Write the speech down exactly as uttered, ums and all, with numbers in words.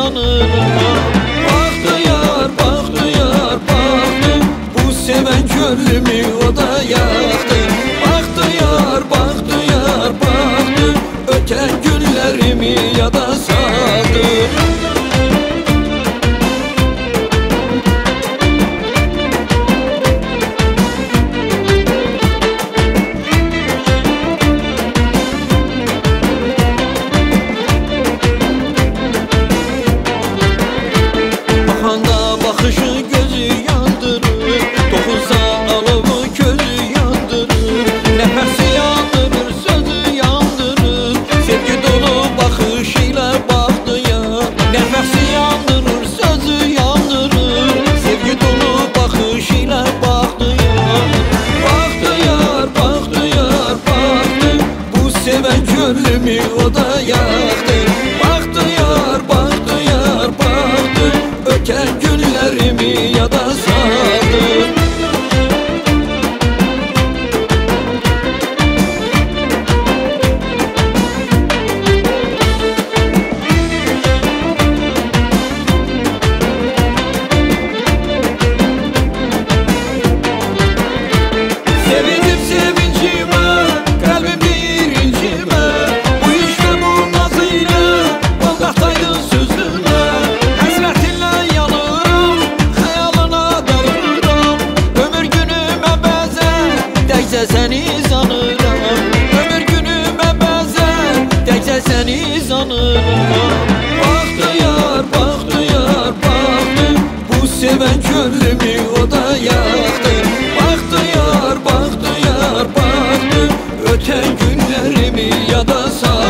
yanıram. Bahtiyar, bahtiyar, bahtı, bu seven gönlümü o da yaktı. Bahtiyar, bahtiyar, bahtı, öten günlerimi ya da sardı. Bakanda bakışı gözü yandırır, dokunsa alıbı közü yandırır. Nefesi yandırır, sözü yandırır, sevgi dolu bakışıyla baktı ya. Nefesi yandırır, sözü yandırır, sevgi dolu bakışıyla baktı ya. Bahtiyar, bahtiyar, baktı, bu seven gönlümü o da yaktı. Bahtiyar, bahtiyar, baktı, öten günlerimi ya da sardı. Sevindim sevincime, kalbim birincime, bu işte bu nazıyla Volgat'taydın sözüne. Hasretinle yanıram, hayalına dalıram, ömür günüme benzer, təkcə səni sanıram. Ömür günüme benzer, təkcə səni sanıram. Bahtiyar, bahtiyar, bahtı, bu seven gönlümü o da yaktı. Bahtiyar, bahtiyar, bahtı, öten günlerimi ya da sardı.